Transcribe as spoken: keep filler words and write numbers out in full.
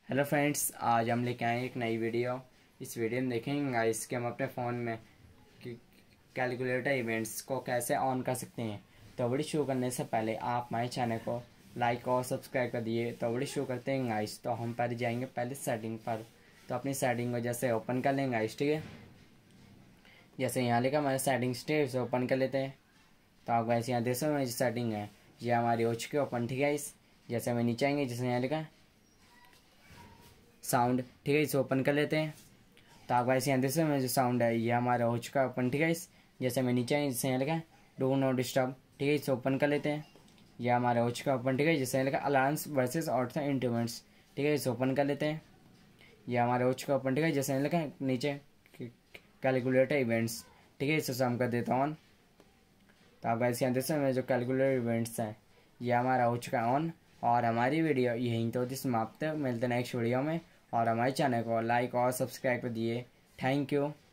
Hello friends, आज हम लेके आए एक नई वीडियो। इस वीडियो में देखेंगे गाइस कि हम अपने फ़ोन में कैलकुलेटर इवेंट्स को कैसे ऑन कर सकते हैं। तो वीडियो शुरू करने से पहले आप हमारे चैनल को लाइक और सब्सक्राइब कर दिए। तो वीडियो शुरू करते हैं गाइस। तो हम पहले जाएंगे पहले सेटिंग पर। तो अपनी सेटिंग को जैसे ओपन कर लेंगे गाइस, ठीक है। जैसे यहाँ लिखा हमारे सेटिंग्स थे उसे ओपन कर लेते हैं। तो आप गाइस यहाँ देख सकते जो सेटिंग है ये हमारी हो चुकी है ओपन, ठीक है। इस जैसे हमें नीचे आएंगे, जैसे यहाँ लिखा साउंड, ठीक है, इसे ओपन कर लेते हैं। तो आप गाइस यहाँ देख सकते हैं जो साउंड है ये हमारा हो चुका है ओपन, ठीक है। इस जैसे मैं नीचे आए, जैसे यहाँ लिखा है डू नॉट डिस्टर्ब, ठीक है, इसे ओपन कर लेते हैं। ये हमारा हो चुका है ओपन, ठीक है। जैसे यहाँ लिखा अलार्म्स वर्सेस ऑटो इंटरवेंट्स, ठीक है, इसे ओपन कर लेते हैं। ये हमारा हो चुका है ओपन, ठीक है। जैसे यहाँ लिखा है नीचे कैलकुलेटर इवेंट्स, ठीक है, इसे हम कर देता हूँ ऑन। तो आप गाइस यहाँ देख सकते हैं जो कैलकुलेटर इवेंट्स हैं ये हमारा हो चुका है ऑन। और हमारी वीडियो यहीं तो होती समाप्त। मिलते हैं नेक्स्ट वीडियो में। और हमारे चैनल को लाइक और सब्सक्राइब कर दिए। Thank you.